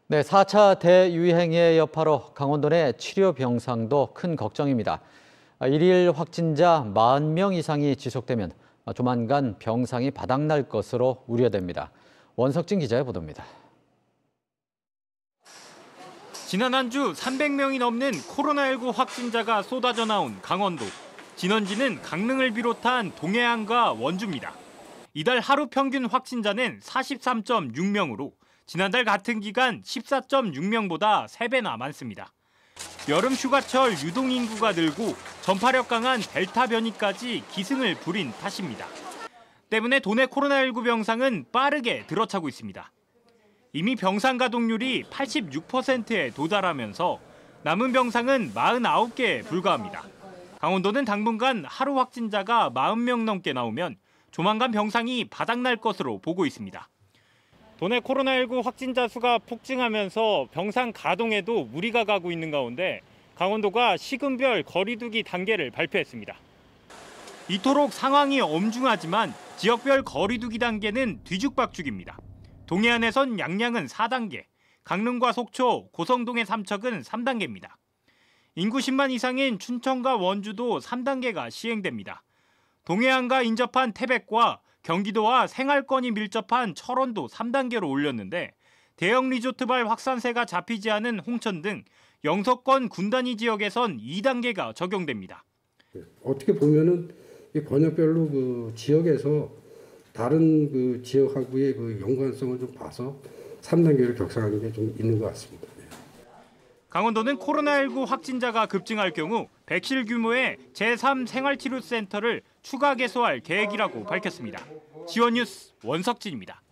네, 4차 대유행의 여파로 강원도 내 치료 병상도 큰 걱정입니다. 일일 확진자 40명 이상이 지속되면 조만간 병상이 바닥날 것으로 우려됩니다. 원석진 기자의 보도입니다. 지난 한 주 300명이 넘는 코로나19 확진자가 쏟아져 나온 강원도. 진원지는 강릉을 비롯한 동해안과 원주입니다. 이달 하루 평균 확진자는 43.6명으로 지난달 같은 기간 14.6명보다 3배나 많습니다. 여름 휴가철 유동인구가 늘고 전파력 강한 델타 변이까지 기승을 부린 탓입니다. 때문에 도내 코로나19 병상은 빠르게 들어차고 있습니다. 이미 병상 가동률이 86%에 도달하면서 남은 병상은 49개에 불과합니다. 강원도는 당분간 하루 확진자가 40명 넘게 나오면 조만간 병상이 바닥날 것으로 보고 있습니다. 도내 코로나19 확진자 수가 폭증하면서 병상 가동에도 무리가 가고 있는 가운데 강원도가 시군별 거리두기 단계를 발표했습니다. 이토록 상황이 엄중하지만 지역별 거리두기 단계는 뒤죽박죽입니다. 동해안에선 양양은 4단계, 강릉과 속초, 고성동의 삼척은 3단계입니다. 인구 10만 이상인 춘천과 원주도 3단계가 시행됩니다. 동해안과 인접한 태백과 경기도와 생활권이 밀접한 철원도 3단계로 올렸는데 대형 리조트발 확산세가 잡히지 않은 홍천 등 영서권 군단위 지역에선 2단계가 적용됩니다. 어떻게 보면은 이 권역별로 그 지역에서 다른 그 지역하고의 그 연관성을 좀 봐서 3단계를 격상하는 게 좀 있는 것 같습니다. 강원도는 코로나19 확진자가 급증할 경우 100실 규모의 제3생활치료센터를 추가 개소할 계획이라고 밝혔습니다. 지원뉴스 원석진입니다.